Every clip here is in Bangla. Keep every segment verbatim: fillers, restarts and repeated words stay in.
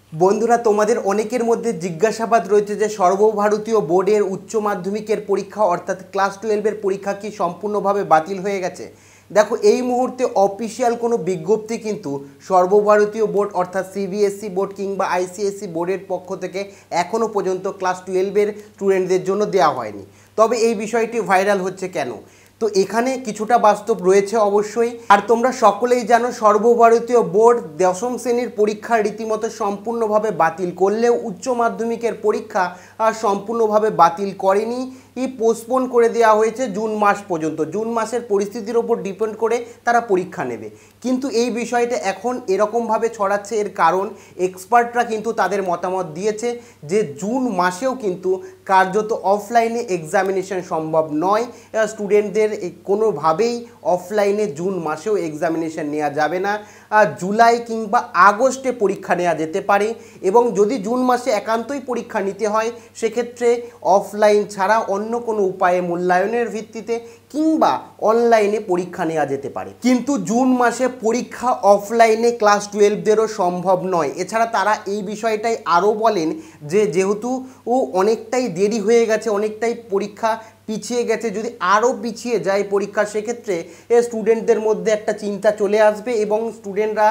বন্ধুরা, তোমাদের অনেকের মধ্যে জিজ্ঞাসাবাদ রয়েছে যে সর্বভারতীয় বোর্ডের উচ্চ মাধ্যমিকের পরীক্ষা অর্থাৎ ক্লাস টুয়েলভের পরীক্ষা কি সম্পূর্ণভাবে বাতিল হয়ে গেছে। দেখো, এই মুহূর্তে অফিসিয়াল কোনো বিজ্ঞপ্তি কিন্তু সর্বভারতীয় বোর্ড অর্থাৎ সিবিএসই বোর্ড কিংবা আইসিএসই বোর্ডের পক্ষ থেকে এখনও পর্যন্ত ক্লাস টুয়েলভের স্টুডেন্টদের জন্য দেওয়া হয়নি। তবে এই বিষয়টি ভাইরাল হচ্ছে কেন? তো এখানে কিছুটা বাস্তব রয়েছে অবশ্যই। আর তোমরা সকলেই জানো, সর্বভারতীয় বোর্ড দশম শ্রেণীর পরীক্ষা রীতিমতো সম্পূর্ণভাবে বাতিল করলেও উচ্চ মাধ্যমিকের পরীক্ষা সম্পূর্ণভাবে বাতিল করেনি, ই পোস্টপোন করে দেওয়া হয়েছে জুন মাস পর্যন্ত। জুন মাসের পরিস্থিতির ওপর ডিপেন্ড করে তারা পরীক্ষা নেবে। কিন্তু এই বিষয়টা এখন এরকমভাবে ছড়াচ্ছে, এর কারণ এক্সপার্টরা কিন্তু তাদের মতামত দিয়েছে যে জুন মাসেও কিন্তু কার্যত অফলাইনে এক্সামিনেশন সম্ভব নয়। স্টুডেন্টদের কোনোভাবেই অফলাইনে জুন মাসেও এক্সামিনেশন নেওয়া যাবে না। জুলাই কিংবা আগস্টে পরীক্ষা নেওয়া যেতে পারে, এবং যদি জুন মাসে একান্তই পরীক্ষা নিতে হয় সেক্ষেত্রে অফলাইন ছাড়া অন্য কোনো উপায়ে মূল্যায়নের ভিত্তিতে কিংবা অনলাইনে পরীক্ষা নেওয়া যেতে পারে। কিন্তু জুন মাসে পরীক্ষা অফলাইনে ক্লাস টুয়েলভদেরও সম্ভব নয়। এছাড়া তারা এই বিষয়টাই আরও বলেন যে যেহেতু ও অনেকটাই দেরি হয়ে গেছে, অনেকটাই পরীক্ষা পিছিয়ে গেছে, যদি আরও পিছিয়ে যায় পরীক্ষা সেক্ষেত্রে স্টুডেন্টদের মধ্যে একটা চিন্তা চলে আসবে এবং স্টুডেন্টরা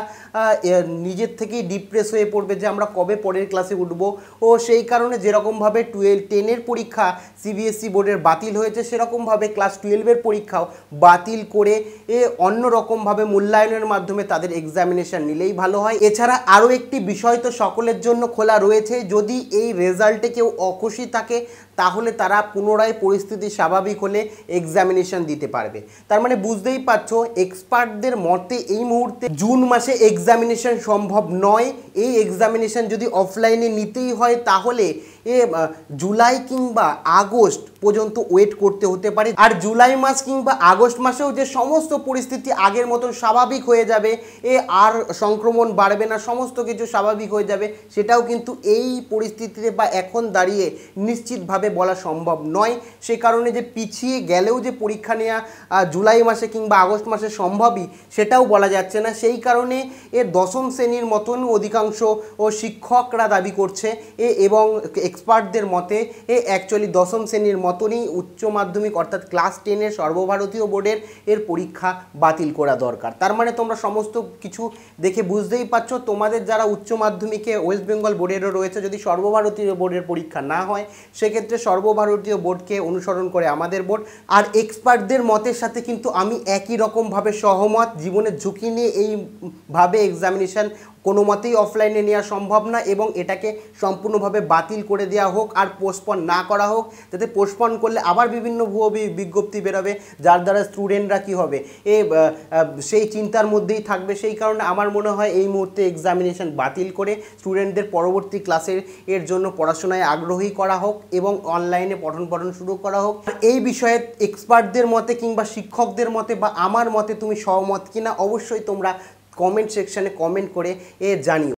নিজের থেকেই ডিপ্রেস হয়ে পড়বে যে আমরা কবে পরের ক্লাসে উঠব। ও সেই কারণে যেরকমভাবে টুয়েলভ টেনের পরীক্ষা সিবিএসই বোর্ডের বাতিল হয়েছে, সেরকমভাবে ক্লাস টুয়েলভের পরীক্ষাও বাতিল করে এ অন্য রকমভাবে মূল্যায়নের মাধ্যমে তাদের এক্সামিনেশন নিলেই ভালো হয়। এছাড়া আরও একটি বিষয় তো সকলের জন্য খোলা রয়েছে, যদি এই রেজাল্টে কেউ অখুশি থাকে তাহলে তারা পুনরায় পরিস্থিতি স্বাভাবিক হলে এক্সামিনেশন দিতে পারবে। তার মানে বুঝতেই পারছো, এক্সপার্টদের মতে এই মুহূর্তে জুন মাসে এক্সামিনেশন সম্ভব নয়। এই এক্সামিনেশন যদি অফলাইনে নিতেই হয় তাহলে এ জুলাই কিংবা আগস্ট পর্যন্ত ওয়েট করতে হতে পারে। আর জুলাই মাস কিংবা আগস্ট মাসেও যে সমস্ত পরিস্থিতি আগের মতন স্বাভাবিক হয়ে যাবে, এ আর সংক্রমণ বাড়বে না, সমস্ত কিছু স্বাভাবিক হয়ে যাবে, সেটাও কিন্তু এই পরিস্থিতিতে বা এখন দাঁড়িয়ে নিশ্চিতভাবে বলা সম্ভব নয়। সে কারণে যে পিছিয়ে গেলেও যে পরীক্ষা নেওয়া জুলাই মাসে কিংবা আগস্ট মাসে সম্ভবই সেটাও বলা যাচ্ছে না। সেই কারণে এ দশম শ্রেণীর মতন অধিকাংশ ও শিক্ষকরা দাবি করছে এ এবং এক্সপার্টদের মতে এ অ্যাকচুয়ালি দশম শ্রেণীর মতনই উচ্চ মাধ্যমিক অর্থাৎ ক্লাস টেনের সর্বভারতীয় বোর্ডের এর পরীক্ষা বাতিল করা দরকার। তার মানে তোমরা সমস্ত কিছু দেখে বুঝতেই পারছো, তোমাদের যারা উচ্চ মাধ্যমিকে ওয়েস্ট বেঙ্গল বোর্ডেরও রয়েছে, যদি সর্বভারতীয় বোর্ডের পরীক্ষা না হয় সেক্ষেত্রে সর্বভারতীয় বোর্ডকে অনুসরণ করে আমাদের বোর্ড। আর এক্সপার্টদের মতের সাথে কিন্তু আমি একই রকমভাবে সহমত। জীবনের ঝুঁকি নিয়ে এইভাবে এক্সামিনেশান কোনো মতেই অফলাইনে নেওয়া সম্ভব না, এবং এটাকে সম্পূর্ণভাবে বাতিল করে দেওয়া হোক আর পোস্টপন না করা হোক, যাতে পোস্টপন করলে আবার বিভিন্ন ভুয়ো বিজ্ঞপ্তি বেরোবে, যার দ্বারা স্টুডেন্টরা কী হবে এ সেই চিন্তার মধ্যেই থাকবে। সেই কারণে আমার মনে হয় এই মুহূর্তে এক্সামিনেশান বাতিল করে স্টুডেন্টদের পরবর্তী ক্লাসের এর জন্য পড়াশোনায় আগ্রহী করা হোক এবং অনলাইনে পঠন পঠন শুরু করা হোক। এই বিষয়ে এক্সপার্টদের মতে কিংবা শিক্ষকদের মতে বা আমার মতে তুমি সহমত কিনা অবশ্যই তোমরা কমেন্ট সেকশানে কমেন্ট করে এ জানিও।